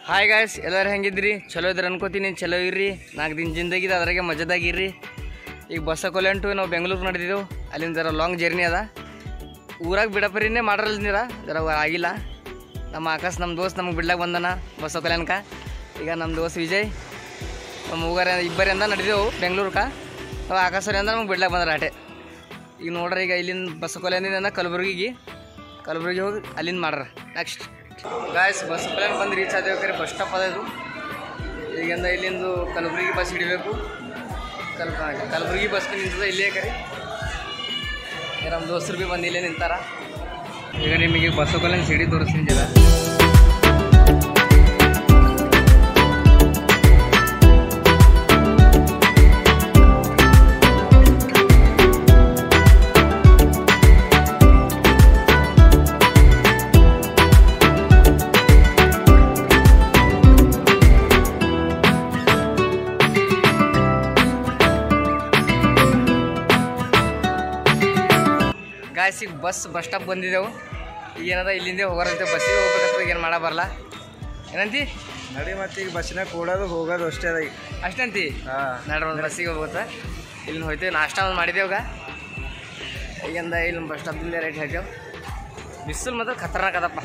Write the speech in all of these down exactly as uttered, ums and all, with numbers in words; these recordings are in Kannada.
ಹಾಯ್ ಗಾಯ್ಸ್, ಎಲ್ಲರೂ ಹೆಂಗಿದ್ರಿ? ಚಲೋ ಇದ್ರೆ ಅನ್ಕೋತೀನಿ. ಚಲೋ ಇರ್ರಿ. ನಾಲ್ಕು ದಿನ ಜಿಂದಗಿದೆ, ಅದ್ರಾಗೆ ಮಜದಾಗಿರ್ರಿ. ಈಗ ಬಸ್ ಹಾಕೊಲೆ ಅಂಟು ನಾವು ಬೆಂಗಳೂರು ನಡೆದಿದ್ದೆವು. ಅಲ್ಲಿಂದ ಜರ ಲಾಂಗ್ ಜರ್ನಿ ಅದ. ಊರಾಗ ಬಿಡಪರಿನೇ ಮಾಡ್ರಲ್ಲ ನೀರ ಜರ ಆಗಿಲ್ಲ. ನಮ್ಮ ಆಕಾಶ್ ನಮ್ಮ ದೋಸ್ತ್ ನಮಗೆ ಬಿಡ್ಲಾಕ ಬಂದನ ಬಸ್ ಹಾಕೊಲೆ ಅನ್ಕ. ಈಗ ನಮ್ಮ ದೋಸ್ತ್ ವಿಜಯ್ ನಮ್ಮ ಊಗಾರ ಇಬ್ಬರಿಂದ ನಡೆದೆವು ಬೆಂಗ್ಳೂರ್ಕ. ನಾವು ಆಕಾಶರಿಂದ ನಮ್ಗೆ ಬಿಡ್ಲಾಕ ಬಂದ್ರೆ ಆಟೆ. ಈಗ ನೋಡ್ರಿ, ಈಗ ಇಲ್ಲಿಂದ ಬಸ್ ಹಾಕೊಲೆ ಅಂದಿದ್ದ ಕಲಬುರ್ಗಿಗೆ ಕಲಬುರ್ಗಿ ಹೋಗಿ ಅಲ್ಲಿಂದ ಮಾಡ್ರ. ನೆಕ್ಸ್ಟ್ ಗಾಯ್ಸ್, ಬಸ್ ಪ್ಲಾನ್ ಬಂದು ರೀಚ್ ಆದೇವು. ಕರೆ ಬಸ್ ಸ್ಟಾಪ್ ಅದ ಇದು. ಈಗಿಂದ ಇಲ್ಲಿಂದು ಕಲಬುರ್ಗಿ ಬಸ್ ಹಿಡಿಬೇಕು. ಕಲ್ ಕಲಬುರ್ಗಿ ಬಸ್ ನಿಂತದ ಇಲ್ಲೇ. ಕರಿ ನಮ್ಮ ದೋಸ್ತರು ಭೀ ಬಂದು ಇಲ್ಲೇ ನಿಂತಾರ. ಈಗ ನಿಮಗೆ ಬಸ್ ಹೋಗಲ್ಲ ಸಿಡಿ ತೋರಿಸ್ತೀನಿ ಜರ. ಗಾಯ್ಸ್, ಈಗ ಬಸ್ ಬಸ್ ಸ್ಟಾಪ್ ಬಂದಿದ್ದೆವು. ಈಗ ಏನದ ಇಲ್ಲಿಂದೇ ಹೋಗೋರಂತೆ. ಬಸ್ಸಿಗೆ ಹೋಗ್ಬೇಕಂತ ಏನು ಮಾಡೋ ಬರಲ್ಲ. ಏನಂತಿ ನಡಿ ಮತ್ತೆ ಈಗ ಬಸ್ಸಿನಾಗ ಕೂಡೋದು ಹೋಗೋದು ಅಷ್ಟೇ ಅದ. ಈಗ ಅಷ್ಟಂತಿ? ಹಾಂ, ನಡ್ರ ಒಂದು ಬಸ್ಸಿಗೆ ಹೋಗುತ್ತೆ. ಇಲ್ಲಿ ಹೋಯ್ತೇವೆ. ನಾಷ್ಟ ಒಂದು ಮಾಡಿದೆವಾಗ. ಈಗಿಂದ ಇಲ್ಲಿ ಬಸ್ ಸ್ಟಾಪ್ದಿಂದ ರೈಟ್ ಹಾಕ್ಯವು. ಬಿಸಿಲು ಮಾತ್ರ ಖತರ್ನಾಕ್ ಅದಪ್ಪ.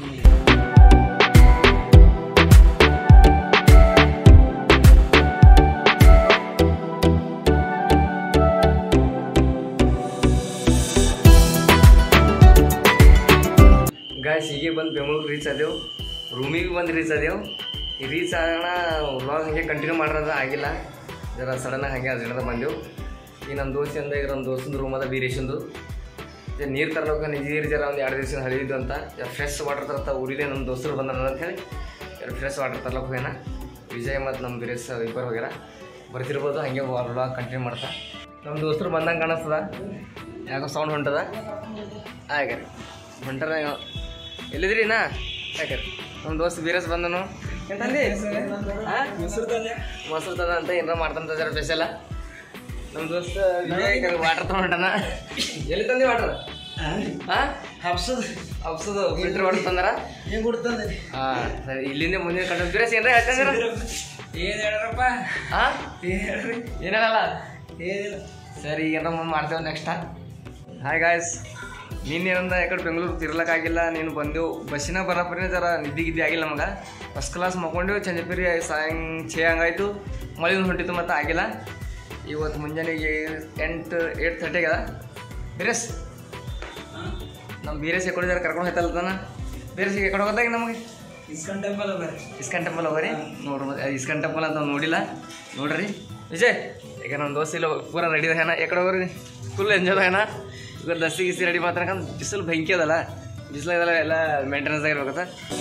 ಗಾಯ್ಸ್, ಹೀಗೆ ಬಂದು ಬೆಂಗಳೂರು ರೀಚ್ ಆದೆವು. ರೂಮಿಗೆ ಬಂದು ರೀಚ್ ಆದೆವು. ಈ ರೀಚ್ ಆಗೋಣ ವ್ಲಾಗ್ ಹಾಗೆ ಕಂಟಿನ್ಯೂ ಮಾಡೋದು ಆಗಿಲ್ಲ. ಜರ ಸಡನ್ನಾಗಿ ಹಾಗೆ ಅರ್ಜೆಂಟದ ಬಂದೆವು. ಈಗ ನಮ್ಮ ದೋಸ್ತಿಂದ ಈಗ ನಮ್ಮ ದೋಸ್ತಂದು ರೂಮ್ ಅದ ಬೀರೇಶಂದು. ನೀರು ತರ್ಲೋಕೆ ನೀರು ಜರ ಒಂದು ಎರಡು ದಿವಸ ಹಳಿದಿದ್ದು ಅಂತ ಫ್ರೆಶ್ ವಾಟರ್ ತರ್ತಾ ಊರಿದೆ. ನಮ್ಮ ದೋಸ್ತರು ಬಂದ ಅಂತ ಹೇಳಿ ಎರಡು ಫ್ರೆಶ್ ವಾಟರ್ ತರ್ಲಕ್ಕೆ ಹೋಗ್ಯಾನ. ವಿಜಯ್ ಮತ್ತು ನಮ್ಮ ಬೀರೇಶ್ ಇಬ್ಬರು ಹೋಗ್ಯಾರ. ಬರ್ತಿರ್ಬೋದು. ಹಾಗೆ ವ್ಲಾಗ್ ಕಂಟಿನ್ಯೂ ಮಾಡ್ತಾ. ನಮ್ಮ ದೋಸ್ತರು ಬಂದಂಗೆ ಕಾಣಿಸ್ತದ. ಯಾಕೋ ಸೌಂಡ್ ಹೊಂಟದ. ಹಾಗೆ ಹೊಂಟರ ಎಲ್ಲಿದ್ರಿ ನಾ? ಯಾಕೆ ನಮ್ಮ ದೋಸ್ತ್ ಬೀರೇಶ್ ಬಂದನು. ಎಂತಂದು ಮೊಸರು ತಂದೆ ಮೊಸರು ತಂದ ಅಂತ ಏನಾರ ಮಾಡ್ತಾನಂತ ಜರ ಸ್ಪೆಷಲ. ನಮ್ಮ ದೋಸ್ತ ವಿಜಯ್ ವಾಟರ್ ತೊಗೊಂಡನ. ಎಲ್ಲಿ ತಂದಿ ವಾಟರ್? ಹಾಂ, ಹಬ್ಸದು ಹಬ್ಸದು ಫಿಲ್ಟರ್ ವಾಟರ್ ತಂದಾರ. ಏನು ಕೊಡ್ತಂದೆ? ಹಾಂ, ಸರಿ. ಇಲ್ಲಿಂದ ಮುಂದಿನ ಕಂಡು ಬೀರೇಶ್ ಏನಾರ ಹೇಳ್ತಂದಿರ? ಏನು ಹೇಳರಪ್ಪ? ಹಾಂ, ಏನು ಹೇಳ್ರಿ? ಏನು ಹೇಳಲ್ಲ? ಏನಿಲ್ಲ. ಸರಿ, ಏನಾರ ಮುಂದೆ ಮಾಡ್ತೇವೆ ನೆಕ್ಸ್ಟ. ಹಾಯ್ ಗಾಯ್ಸ್, ನೀನೇನಂದ ಯಾಕಡೆ ಬೆಂಗಳೂರು ತಿರ್ಲಕ್ಕಾಗಿಲ್ಲ. ನೀನು ಬಂದೆವು ಬಸ್ಸಿನ ಬರಪರಿನ ಜರ ನಿದ್ದೆ ಗಿದ್ದೆ ಆಗಿಲ್ಲ ನಮಗೆ. First class ಮಕ್ಕೊಂಡೆವು. ಚಂಜಪುರಿ ಸಾಯಂಗ್ ಛೇ ಹಂಗಾಯ್ತು. ಮಳೆದು ಹೊಂಟಿತ್ತು ಮತ್ತು ಆಗಿಲ್ಲ. ಇವತ್ತು ಮುಂಜಾನೆಗೆ ಎಂಟು ಏಟ್ ಥರ್ಟಿಗೆ ಅದ. ಬೀರೇಶ್ ನಮ್ಮ ಬೀರೇಶ್ ಎಕಡೆ ಜರ ಕರ್ಕೊಂಡು ಹೋಯ್ತಲ್ತಾನ. ಬೀರೇಶಿಗೆ ಎಕಡೆ ಹೋಗೋದಾಗ ನಮಗೆ ಇಸ್ಕಾನ್ ಟೆಂಪಲ್ ಅದ. ಇಸ್ಕಾನ್ ಟೆಂಪಲ್ ಹೋಗ್ರಿ ನೋಡ್ರಿ. ಮತ್ತೆ ಇಸ್ಕಾನ್ ಟೆಂಪಲ್ ಅಂತ ನೋಡಿಲ್ಲ ನೋಡ್ರಿ. ವಿಜಯ್, ಈಗ ನಮ್ಮ ದೋಸ್ತ ಇಲ್ಲ ಪೂರ ರೆಡಿದ ಏನ. ಎಕಡೆ ಹೋಗ್ರಿ? ಫುಲ್ ಎಂಜಾಯ್ ಏನ. ಈಗ ದಸ್ತಿ ಗಿಸಿ ರೆಡಿ ಮಾಡ್ತಾರ. ಬಿಸಿಲು ಬೆಂಕಿ ಅದಲ್ಲ. ಬಿಸಿಲಾಗಲ್ಲ, ಎಲ್ಲ ಮೇಂಟೆನೆನ್ಸ್ ಆಗಿರ್ಬೇಕತ್ತ.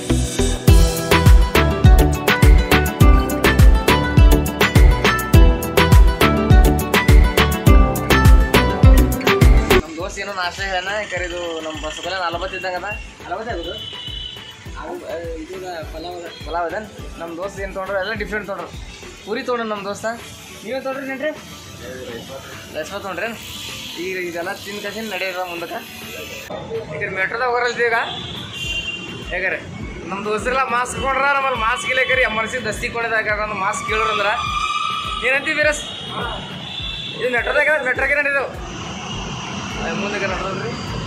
ನಮ್ಮ ದೋಸ್ತ್ ಏನೋ ನಾಷ್ಟ ಹೇಳೋಣ. ಕರೀದು ನಮ್ಮ ಬಸ್ ಬಲ್ಲ ನಲವತ್ತು ಇದ್ದಂಗೆ ಅದ. ನಲವತ್ತು ಆಗೋದು ಇದು ಪಲಾವ್ ಪಲಾವ್ ಅದ. ನಮ್ಮ ದೋಸ್ತ್ ಏನು ತೊಗೊಂಡ್ರು ಎಲ್ಲ ಡಿಫ್ರೆಂಟ್ ತೊಗೊಂಡ್ರು. ಪೂರಿ ತೊಗೊಂಡ್ರು ನಮ್ಮ ದೋಸ್ತ. ನೀವೇನು ತೊಗೊಂಡ್ರಿ ನೆನ್ರಿ? ರೈಸ್ವಾ ತೊಗೊಂಡ್ರಿ. ಈಗ ಇದೆಲ್ಲ ತಿಂದು ಕಸಿನ ನಡೆಯೋದ ಮುಂದಕ್ಕೆ. ಈಗ ಮೆಟ್ರೋದಾಗ ಹೋಗಲ್ತೀವಿ. ಈಗ ಹೇಗಾರೆ ನಮ್ಮ ದೋಸ್ತರೆಲ್ಲ ಮಾಸ್ಕ್ ಕೊಂಡ್ರ. ನಮ್ಮಲ್ಲಿ ಮಾಸ್ಕ್ ಇಲ್ಲ. ಕರಿ ಎಮರ್ಜೆನ್ಸಿ ದಸ್ತಿ ಕೊಂಡಿದಾಗ ಒಂದು ಮಾಸ್ಕ್ ಕೇಳೋರಂದ್ರೆ ಏನಂತೀವಿ ಬೀರಸ್? ಇದು ಮೆಟ್ರೋದಾಗ ಮೆಟ್ರೋಗೆ ನಡೆದವು ಮುಂದಕ್ಕೆ ನಡ್ರಿ.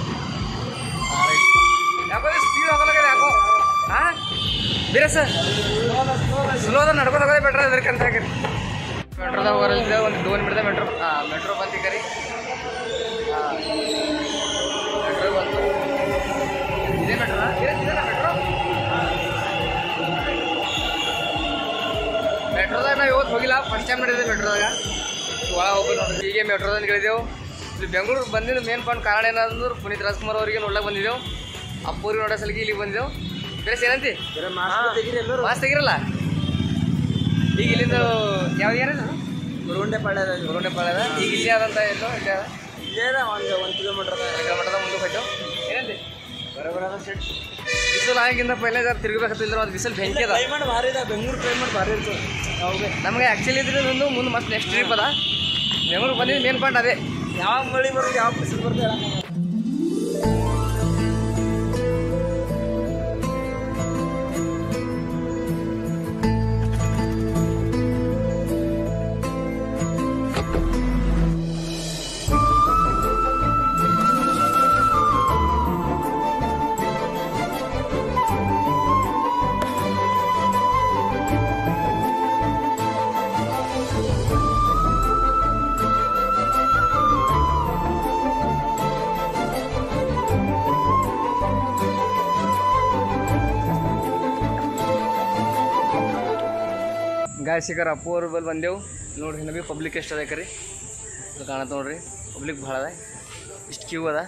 ಯಾಕೋ ಸ್ಪೀಡ್ ಹೋಗಲ್ಲ ಯಾಕೋ. ಹಾಂ ಬೀರಸ್ ಸ್ಲೋ ಅದ ನಡ್ಕೊಂಡು ಹೋಗೋದೇ ಬೆಟ್ರ್ ಅದಕ್ಕಂತ ಹಾಕಿರಿ. ಮೆಟ್ರೋದಾಗ ಹೋಗಲ್ತಿದ್ದೆ. ಒಂದು ದೋನ್ ಮಿಡ್ದ ಮೆಟ್ರೋ. ಹಾಂ, ಮೆಟ್ರೋ ಬಂತು ಕರಿ. ಹಾಂ, ಮೆಟ್ರೋ ಬಂತು. ಇದೇ ಮೆಟ್ರೋ ಇದೆಯಲ್ಲ ಮೆಟ್ರೋ. ಮೆಟ್ರೋದಾಗ ನಾವು ಇವತ್ತು ಹೋಗಿಲ್ಲ. ಫಸ್ಟ್ ಟೈಮ್ ನಡೆದಿದೆ ಮೆಟ್ರೋದಾಗ. ಒಳ ಹೋಗಿ ನೋಡ್ರಿ. ಹೀಗೆ ಮೆಟ್ರೋದಾಗ ಇಳಿದೆವು. ಇಲ್ಲಿ ಬೆಂಗಳೂರಿಗೆ ಬಂದಿದ್ದು ಮೇನ್ ಪಾಯಿಂಟ್ ಕಾರಣ ಏನಂದ್ರೆ ಪುನೀತ್ ರಾಜ್ಕುಮಾರ್ ಅವರಿಗೆ ನೋಡ್ಲಾಕ ಬಂದಿದ್ದೆವು. ಅಪ್ಪೂರಿಗೆ ನೋಡೋ ಸಲಿಗೆ ಇಲ್ಲಿಗೆ ಬಂದಿದ್ದೆವು. ಬೇರೆ ಏನಂತಿ? ಮಾಸ್ಕ್ ತೆಗಿರಲ್ಲ. ಈಗ ಇಲ್ಲಿಂದ ಯಾವ್ದು ಏನಿಲ್ಲ ಗುರುಗುಂಡೆ ಪಾಳ್ಯದ ಗುರುಗುಂಡೆ ಪಾಳ್ಯದ. ಈಗ ಇಲ್ಲಿ ಆದಂತ ಎಲ್ಲೋ ಇಲ್ಲಿ ಅದ. ಇಲ್ಲೇ ಒಂದು ಒಂದು ಕಿಲೋಮೀಟರ್ ಒಂದು ಕಿಲೋಮೀಟರ್ ಮುಂದೆ ಹೋಯ್ತು. ಏನಂತೆ ಬರೋಬರ ಸೆಟ್. ಬಿಸಿಲು ಆಗಿಂದ ಪೈಲೆ ಜರ ತಿರುಗಬೇಕಂತಿದ್ರೆ ಅದು ಬಿಸಿಲು ಬೆಂಕಿ ಅದ. ಕ್ಲೈಮೇಟ್ ಭಾರಿ ಇದೆ ಬೆಂಗಳೂರು. ಕ್ಲೈಮೇಟ್ ಭಾರಿ ಇರ್ತದೆ. ಹೌದು, ನಮಗೆ ಆ್ಯಕ್ಚುಲಿ ಇದ್ರೆ ಒಂದು ಮುಂದೆ ಮಸ್ತ್ ನೆಕ್ಸ್ಟ್ ಟ್ರಿಪ್ ಅದ. ಬೆಂಗಳೂರು ಬಂದಿದ್ದು ಮೇನ್ ಪಾಯಿಂಟ್ ಅದೇ. ಯಾವಾಗ ಮಳೆ ಬರೋದು ಯಾವಾಗ ಬಿಸಿಲು ಬರ್ತದೆ. ಗಾಯಸಿಕರ ಅಪ್ಪು ಅವ್ರ ಬಲ್ಲಿ ಬಂದೆವು ನೋಡ್ರಿ ನಮಗೆ ಪಬ್ಲಿಕ್ ಎಷ್ಟು ಅದ ಕರಿ ಕಾಣತ್ತ ನೋಡ್ರಿ ಪಬ್ಲಿಕ್ ಭಾಳ ಅದ ಇಷ್ಟು ಕ್ಯೂ ಅದ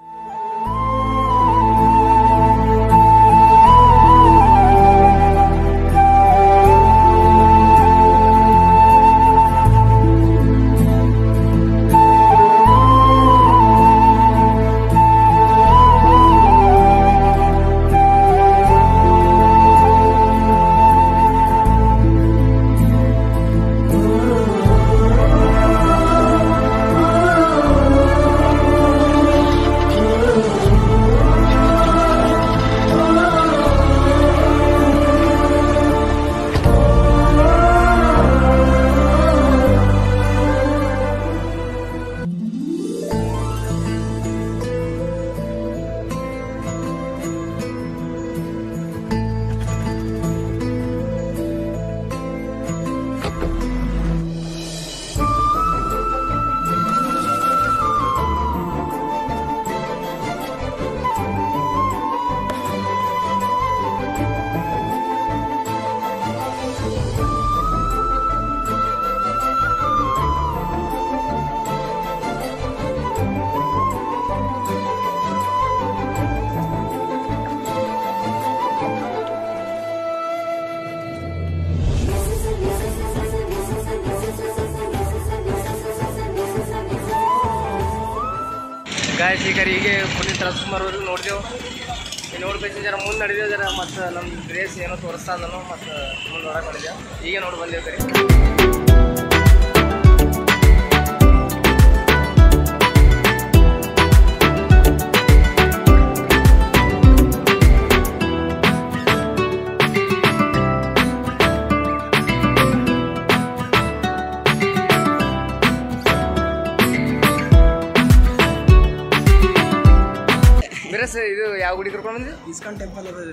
ಗಾಯಸ್ ಈಗ ಹೀಗೆ ಪುನೀತ್ ರಾಜ್ಕುಮಾರ್ ಅವ್ರಿಗೆ ನೋಡಿದೆವು ಈಗ ನೋಡ್ಬೇಕು ಜರ ಮುಂದೆ ನಡೆದೇವು ಜರ ಮತ್ತು ನಮ್ಮ ಡ್ರೆಸ್ ಏನೋ ತೋರಿಸ್ತಾ ಅಂದನು ಮತ್ತು ಮುಂದೆ ನೋಡಕ್ಕೆ ಮಾಡಿದೆ ಈಗ ನೋಡಿ ಬಂದೇವು ಕರಿ ಇದು ಯಾವ ಗುಡಿ ಕರ್ಕೊಂಡು ಬಂದ್ರಿ ಇಸ್ಕಾನ್ ಟೆಂಪಲ್ ಅದ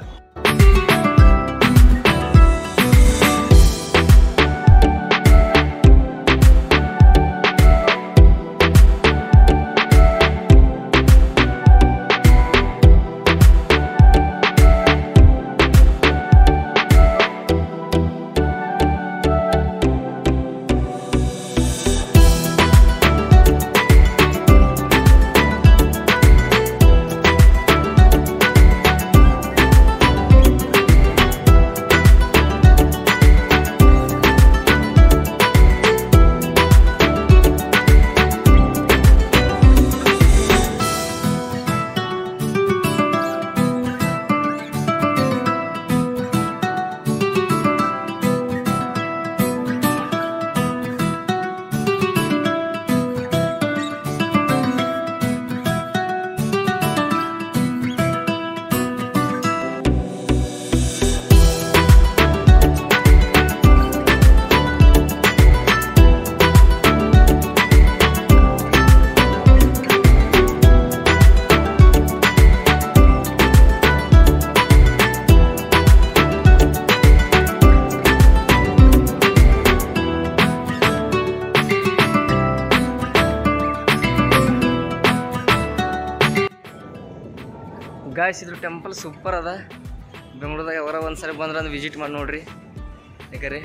ಗಾಯ್ಸ್ ಇದ್ರ ಟೆಂಪಲ್ ಸೂಪರ್ ಅದ ಬೆಂಗಳೂರದಾಗ ಯಾವಾರ ಒಂದು ಸರಿ ಬಂದ್ರೆ ಅದು ವಿಸಿಟ್ ಮಾಡಿ ನೋಡ್ರಿ ಯಾಕಂದ್ರೆ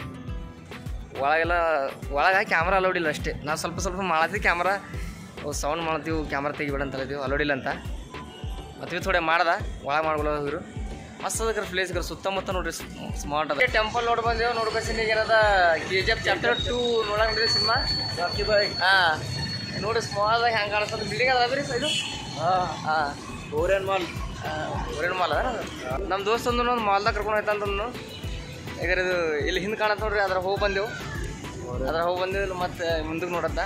ಒಳಗೆಲ್ಲ ಒಳಗೆ ಕ್ಯಾಮ್ರಾ ಅಲೋಡಿಲ್ಲ ಅಷ್ಟೇ ನಾವು ಸ್ವಲ್ಪ ಸ್ವಲ್ಪ ಮಾಡತ್ತೀವಿ ಕ್ಯಾಮ್ರಾ ಸೌಂಡ್ ಮಾಡ್ತೀವಿ ಕ್ಯಾಮ್ರಾ ತೆಗಿಬೇಡ ಅಂತ ಹೇಳ್ತೀವಿ ಅಲೋಡಿಲ್ಲ ಅಂತ ಮತ್ತೆ ಥೋಡೆ ಮಾಡ್ದ ಒಳಗೆ ಮಾಡ್ಕೊಳ್ಳೋರು ಮಸ್ತ್ ಅದಕ್ಕೆ ಪ್ಲೇಸ್ ಸುತ್ತಮುತ್ತ ನೋಡ್ರಿ ಸ್ಮಾರ್ಟ್ ಅದ ಟೆಂಪಲ್ ನೋಡಿ ಬಂದೇವು ನೋಡ್ಕೊಸಿನ ಈಗ ಏನದ K G F chapter two ನೋಡಂಗ್ರಿ ಸಿನಿಮಾ ಹಾಂ ನೋಡಿ ಸ್ಮಾಲ್ದಾಗ ಹೆಂಗೆ ಕಾಣಿಸ್ತದೆ ಬಿಲ್ಡಿಂಗ್ ಅದ ರೀ ಇದು ಹಾಂ ಹಾಂ ಓರಿಯನ್ ಮಾಲ್ ಓರಿಯನ್ ಮಾಲ್ ಅದ ನಮ್ಮ ದೋಸ್ತಂದು ಒಂದು ಮಾಲ್ದಾಗ ಕರ್ಕೊಂಡು ಹೋಯ್ತಂತಂದು ಈಗ ಇದು ಇಲ್ಲಿ ಹಿಂದೆ ಕಾಣತ್ತೆ ನೋಡ್ರಿ ಅದ್ರ ಹೋಗಿ ಬಂದೆವು ಅದ್ರ ಹೋಗಿ ಬಂದೆವು ಮತ್ತು ಮುಂದಕ್ಕೆ ನೋಡತ್ತ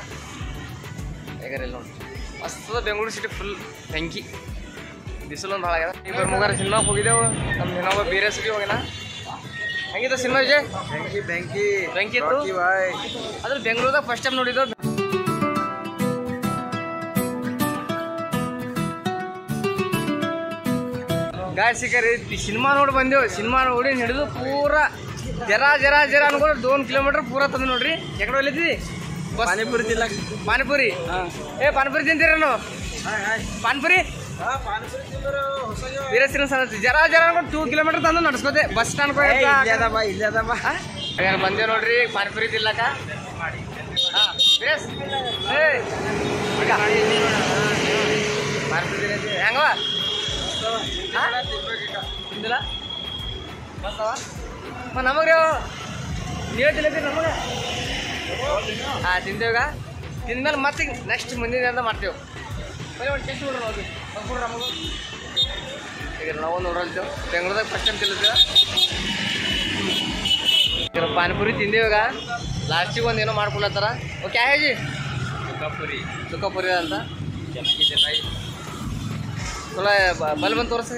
ಈಗ ಇಲ್ಲಿ ನೋಡಿ ಮಸ್ತ್ ಬೆಂಗಳೂರು ಸಿಟಿ ಫುಲ್ ಬೆಂಕಿ ಬಿಸಿಲೊಂದು ಭಾಳ ಆಗ್ಯದ ಇಬ್ಬರು ಮೂಗಾರ ಸಿನಿಮಾಗೆ ಹೋಗಿದ್ದೆವು ನಮ್ಮ ಇನ್ನೊಬ್ಬ ಬೇರೆ ಸಿಟಿ ಹೋಗಿನ ಹೆಂಗಿತ್ತು ಸಿನಿಮಾ ವಿಜಯ್ ಬೆಂಕಿ ಬೆಂಕಿ ಬೆಂಕಿ ಇತ್ತು ಅದ್ರ ಬೆಂಗಳೂರದಾಗ ಫಸ್ಟ್ ಟೈಮ್ ನೋಡಿದ್ದು ಗಾಯ ಸಿಕ್ಕರಿ ಸಿನಿಮಾ ನೋಡಿ ಬಂದೆವು ಸಿನಿಮಾ ನೋಡಿ ಹಿಡಿದು ಪೂರ ಜರ ಜರ ಜರ ಅನ್ಕೊಂಡು ದೋನ್ ಕಿಲೋಮೀಟರ್ ಪೂರ ತಂದು ನೋಡ್ರಿ ಎಕಡೆ ಒಲ್ಲಿದ್ದಿ ಪಾನಿಪುರಿ ತಿಲ್ಲ ಪಾನಿಪುರಿ ಏ ಪಾನಿಪುರಿ ತಿಂತೀರ ನಾವು ಪಾನಿಪುರಿ ಬೇರೆ ಸಿನಿಮಾ ಜರ ಜರ ಅನ್ಕೊಂಡು ಟೂ ಕಿಲೋಮೀಟರ್ ತಂದು ನಡ್ಸ್ಕೋತೆ ಬಸ್ ಸ್ಟ್ಯಾಂಡ್ ಇಲ್ಲದಮ್ಮ ಇಲ್ಲದಮ್ಮ ಬಂದೇವ್ ನೋಡ್ರಿ ಪಾನಿಪುರಿ ತಿನ್ಲಕ್ಕ. ಹಾಂ ಬಿರೇಸ್ ಏ ಪಾನಿಪುರಿ ಹೆಂಗವ ತಿಂದಿಲ್ಲ ಮಸ್ತವ ನಮಗೆ ನೀವೇ ತಿನ್ನತ್ತೀರಿ ನಮಗೆ. ಹಾಂ ತಿಂತೇವಾಗ ತಿಂದ್ಮೇಲೆ ಮತ್ತೆ ನೆಕ್ಸ್ಟ್ ಮುಂದಿನ ಅಂತ ಮಾಡ್ತೇವೆ. ಬರೀ ಒಂದು ಟೆಸ್ಟ್ ನೋಡ್ರಿ ನೋಡ್ರಿ ನೋಡ್ರಿ ನಮಗೂ. ಈಗ ನಾವು ನೋಡ್ರಲ್ತೇವೆ ಬೆಂಗ್ಳೂರ್ದಾಗ ಫಸ್ಟ್ ಟೈಮ್ ತಿನ್ಲತ್ತೇವೆ. ಈಗ ಪಾನಿಪುರಿ ತಿಂದೇವಾಗ ಲಾಸ್ಟಿಗೆ ಒಂದು ಏನೋ ಮಾಡ್ಕೊಳತ್ತಾರ. ಓಕೆ ಹೇಜಿ ಸುಖಪುರಿ ಸುಖಪುರಿ ಅಂತ ಚಲೋ ಬಲ್ ಬಂದು ತೋರಿಸಿ.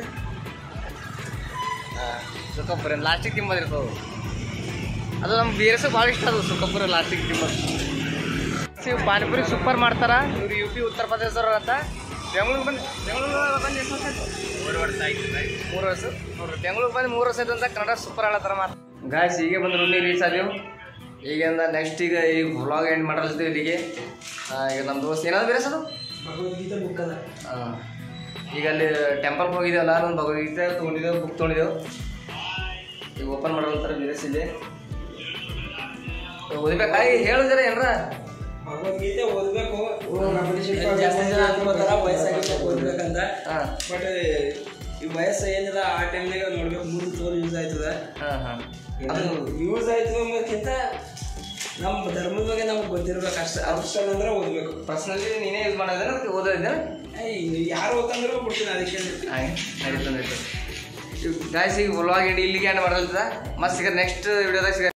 ಹಾಂ ಸುಖಪುರಿ ಲಾಸ್ಟಿಗೆ ತಿಂಬೋದಿರ್ತವೆ ಅದು. ನಮ್ಮ ಬೇರೆಸು ಭಾಳ ಇಷ್ಟ ಅದು ಸುಖಪುರಿ ಲಾಸ್ಟಿಗೆ ತಿಂಬೋದು. ಇವು ಪಾನಿಪುರಿ ಸೂಪರ್ ಮಾಡ್ತಾರ. ಇವ್ರು ಯು ಪಿ ಉತ್ತರ ಪ್ರದೇಶದವ್ರು ಅಂತ. ಬೆಂಗ್ಳೂರಿಗೆ ಬಂದು ಬೆಂಗ್ಳೂರಿಗೆ ಬಂದು ಎಷ್ಟು ವರ್ಷ ಆಯ್ತು? ಮೂರು ವರ್ಷ ಆಯ್ತು. ಮೂರು ವರ್ಷ ನೋಡ್ರಿ ಬೆಂಗ್ಳೂರಿಗೆ ಬಂದು ಮೂರು ವರ್ಷ ಆಯ್ತು ಅಂತ ಕನ್ನಡ ಸೂಪರ್ ಹೇಳತ್ತಾರ ಮಾತು. ಗಾಯ್ಸ್ ಹೀಗೆ ಬಂದು ರೂಮಿಗೆ ರೀಚ್ ಆದೆವು. ಈಗಿಂದ ನೆಕ್ಸ್ಟ್ ಈಗ ಈ ವ್ಲಾಗ್ ಎಂಡ್ ಮಾಡಲ್ತೀವಿ ಇಲ್ಲಿಗೆ. ಈಗ ನಮ್ಮ ದೋಸ್ತ್ ಏನಾದ್ರು ಬೇರೆ ಸದು ಭಗವದ್ಗೀತೆ ಬುಕ್ ಅದ. ಹಾಂ ಈಗ ಅಲ್ಲಿ ಟೆಂಪಲ್ಗೆ ಹೋಗಿದ್ದೇವಲ್ಲ ಒಂದು ಭಗವದ್ಗೀತೆ ತೊಗೊಂಡಿದ್ದೆವು, ಬುಕ್ ತೊಗೊಂಡಿದ್ದೆವು. ಈಗ ಓಪನ್ ಮಾಡಲ್ತಾರೆ ಬೇರೆ ಇಲ್ಲಿ ಓದ್ಬೇಕಾ ಹೇಳಿದ್ರೆ ಏನ್ರ ಭಗವದ್ಗೀತೆ ಓದ್ಬೇಕು. ಜಾಸ್ತಿ ಜನ ಅನ್ಕೋತಾರ ವಯಸ್ಸಾಗಿದ್ದ ಓದ್ಬೇಕಂತ. ಬಟ್ ಈ ವಯಸ್ಸು ಏನಿಲ್ಲ ಆ ಟೈಮ್ನಾಗ ನೋಡ್ಬೇಕು. ಮುಂದೆ ತೋರ್ ಯೂಸ್ ಆಯ್ತದ. ಹಾಂ ಹಾಂ ಅದು ಯೂಸ್ ಆಯ್ತದ ಅನ್ನೋದಕ್ಕಿಂತ ನಮ್ಮ ಧರ್ಮದ ಬಗ್ಗೆ ನಮ್ಗೆ ಗೊತ್ತಿರ್ಬೇಕು ಅಷ್ಟ. ಅಷ್ಟ ಅಂದ್ರೆ ಓದ್ಬೇಕು. ಪರ್ಸ್ನಲಿ ನೀನೇ ಯೂಸ್ ಮಾಡೋದ್ರೆ ಅದಕ್ಕೆ ಓದೋದಿದ್ದೆ ಯಾರು ಓದ್ತಂದ್ರೆ ಬಿಡ್ತೀನಿ ಅದಕ್ಕೆ. ಆಯ್ತು ಆಯ್ತು ಗಾಯ್ಸ್ ಈಗ ವ್ಲಾಗ್ ಇಲ್ಲಿಗೆ ಎಂಡ್ ಮಾಡಲ್ತದ. ಮತ್ತೆ ಸಿಗ ನೆಕ್ಸ್ಟ್ ವಿಡಿಯೋದಾಗ ಸಿಗ.